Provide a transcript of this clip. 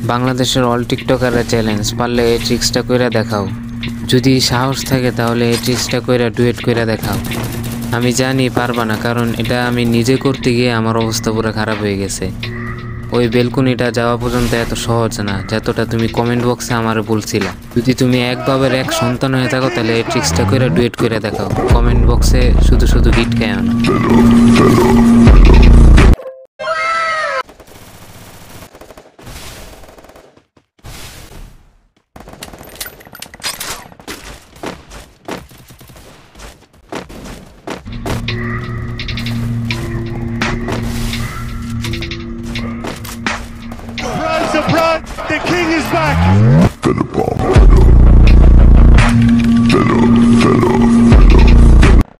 বাংলাদেশের all টিকটকাররা challenge, পারলে এই ট্রিক্সটা কইরা দেখাও। যদি সাহস থাকে তাহলে এই ট্রিক্সটা কইরা ডুয়েট কইরা দেখাও। আমি জানি পারবা না, কারণ এটা আমি নিজে করতে গিয়ে আমার অবস্থা পুরো খারাপ হয়ে গেছে। ওই বেলকুনিটা যাওয়া পর্যন্ত এত সহজ না যতটা তুমি কমেন্ট বক্সে আমার বলছিলা। যদি তুমি এক বাবার এক সন্তান হয়ে থাকো তাহলে এই ট্রিক্সটা কইরা ডুয়েট কইরা দেখাও। কমেন্ট বক্সে শুধু শুধু গিট খায় না। The king is back!